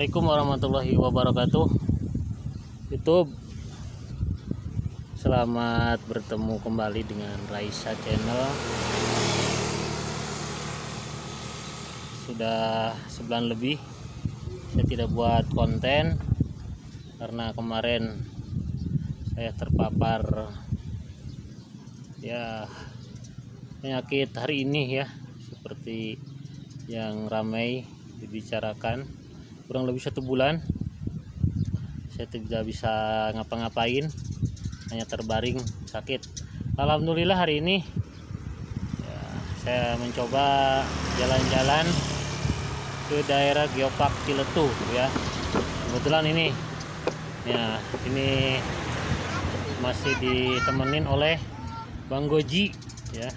Assalamualaikum warahmatullahi wabarakatuh. YouTube, selamat bertemu kembali dengan Raisa Channel. Sudah sebulan lebih saya tidak buat konten karena kemarin saya terpapar penyakit hari ini ya, seperti yang ramai dibicarakan. Kurang lebih 1 bulan saya tidak bisa ngapa-ngapain, hanya terbaring sakit. Alhamdulillah hari ini ya, saya mencoba jalan-jalan ke daerah Geopark Ciletuh ya. Kebetulan ini masih ditemenin oleh Bang Goji ya,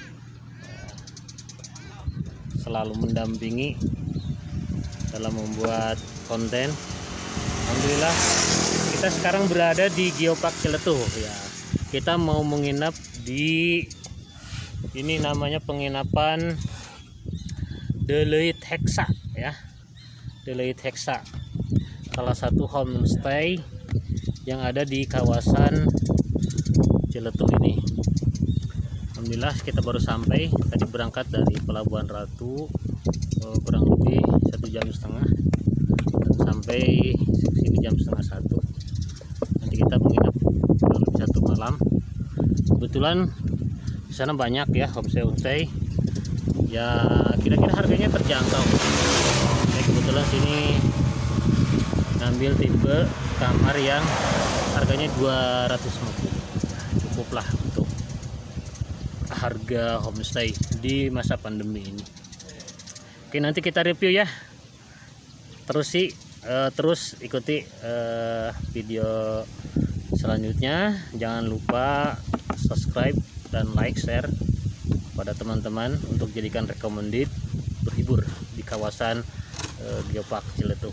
selalu mendampingi dalam membuat konten. Alhamdulillah kita sekarang berada di Geopark Ciletuh ya. Kita mau menginap di ini, namanya penginapan Deloitte Hexa ya. Deloitte Hexa, salah satu homestay yang ada di kawasan Ciletuh ini. Alhamdulillah kita baru sampai, tadi berangkat dari Pelabuhan Ratu kurang lebih 1,5 jam, dan sampai sini jam 12:30. Nanti kita menginap kurang lebih 1 malam. Kebetulan di sana banyak ya homestay ya, kira-kira harganya terjangkau. Saya kebetulan sini ngambil tipe kamar yang harganya 250. Cukuplah untuk harga homestay di masa pandemi ini. Oke, nanti kita review ya. Terus ikuti video selanjutnya. Jangan lupa subscribe dan like, share pada teman-teman untuk jadikan recommended berhibur di kawasan Geopark Ciletuh.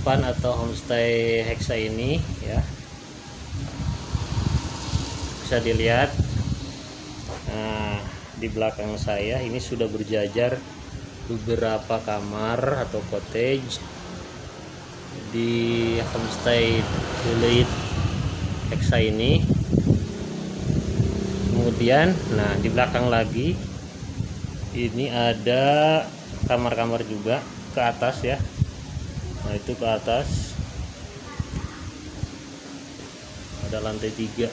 depan atau homestay Hexa ini ya, bisa dilihat. Nah, di belakang saya ini sudah berjajar beberapa kamar atau cottage di homestay Deloitte Hexa ini. Kemudian nah di belakang lagi ini ada kamar-kamar juga ke atas ya. Nah itu ke atas ada lantai 3.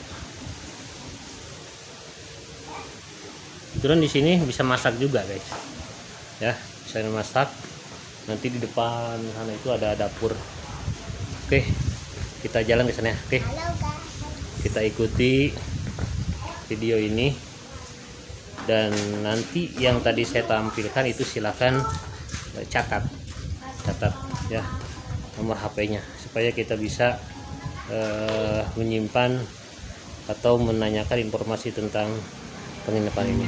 Kebetulan di sini bisa masak juga guys ya, bisa masak. Nanti di depan sana itu ada dapur. Oke, kita jalan ke sana. Oke, kita ikuti video ini, dan nanti yang tadi saya tampilkan itu silahkan catat ya nomor HP-nya, supaya kita bisa menyimpan atau menanyakan informasi tentang penginapan ini.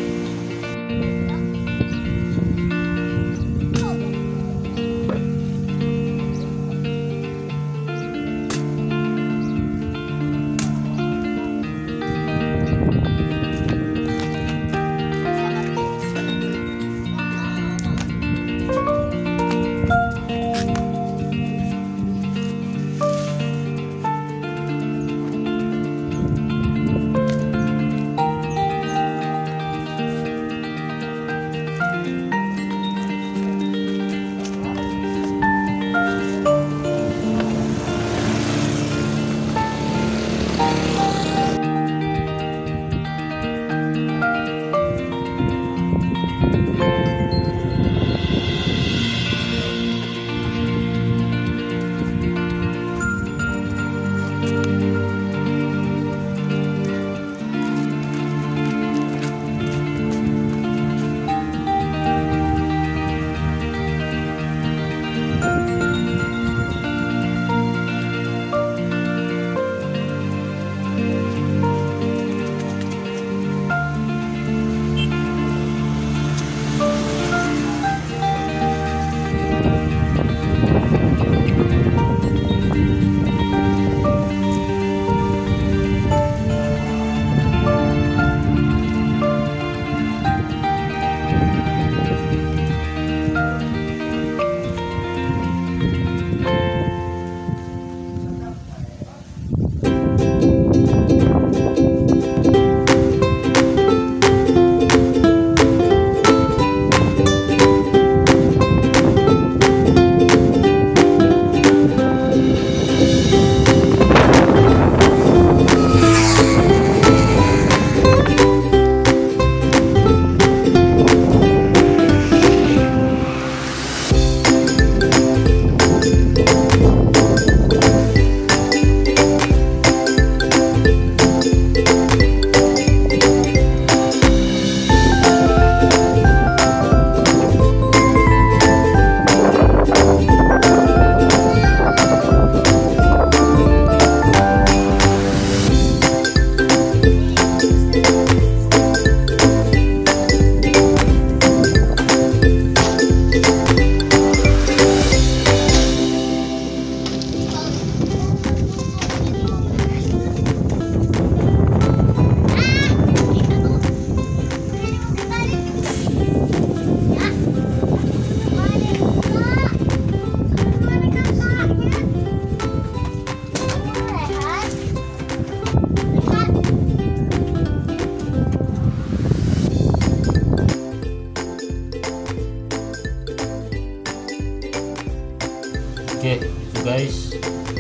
Oke, itu guys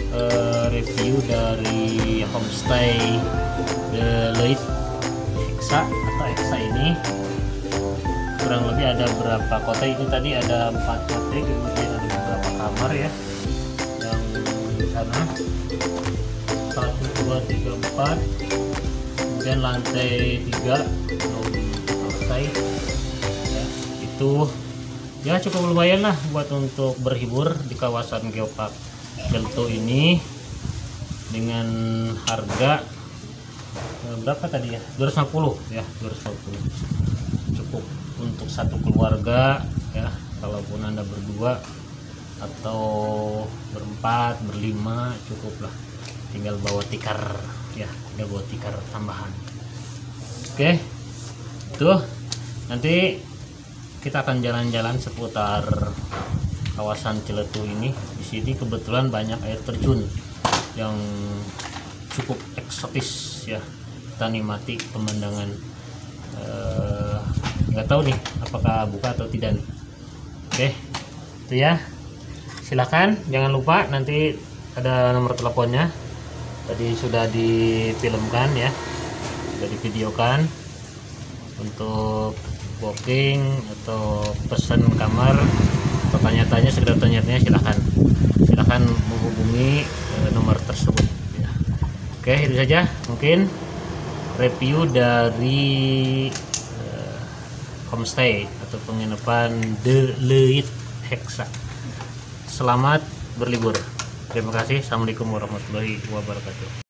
review dari homestay Deloitte Hexa atau Hexa ini. Kurang lebih ada berapa kota ini, tadi ada 4 kota, kemudian ada beberapa kamar ya yang di sana, 1, 2, 3, 4, kemudian lantai 3 belum selesai ya. Itu ya cukup lumayan lah buat untuk berhibur di kawasan Geopark Jelto ini dengan harga berapa tadi ya, 250 ya, 250 cukup untuk satu keluarga ya. Kalaupun Anda berdua atau berempat, berlima cukup lah. Tinggal bawa tikar ya, tinggal bawa tikar tambahan. Oke, tuh nanti kita akan jalan-jalan seputar kawasan Ciletuh ini. Di sini kebetulan banyak air terjun yang cukup eksotis ya, kita nikmati pemandangan. Nggak tahu nih apakah buka atau tidak nih. Oke, itu ya, silakan, jangan lupa nanti ada nomor teleponnya, tadi sudah difilmkan ya, sudah divideokan. Untuk booking atau pesan kamar atau tanya-tanya, sekedar tanya-tanya, silahkan menghubungi nomor tersebut ya. Oke, itu saja mungkin review dari homestay atau penginapan The Leit Hexa. Selamat berlibur. Terima kasih. Assalamualaikum warahmatullahi wabarakatuh.